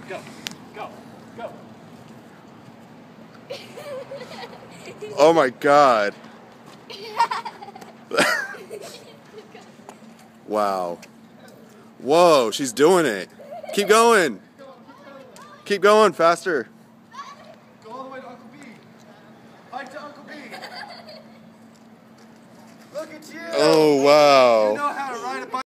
Go. Go. Go. Oh my God. Wow. Whoa, she's doing it. Keep going. Keep going, faster. Go all the way to Uncle B. Hike to Uncle B. Look at you. Oh, wow. You know how to ride a bike.